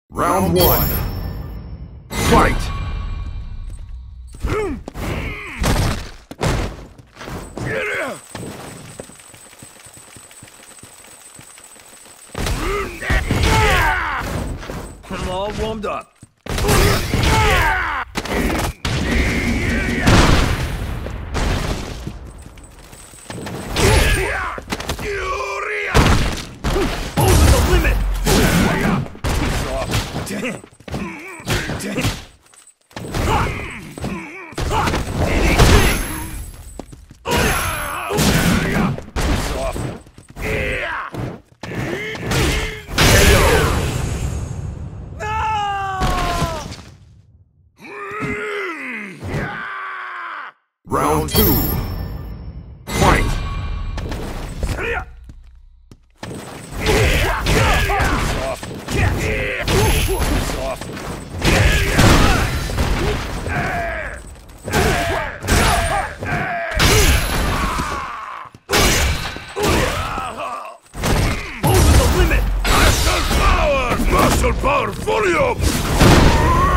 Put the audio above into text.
Round one. Fight! I'm all warmed up. Over the limit! Damn! Damn! Round two. Fight! Over the limit! Muscle power, volume!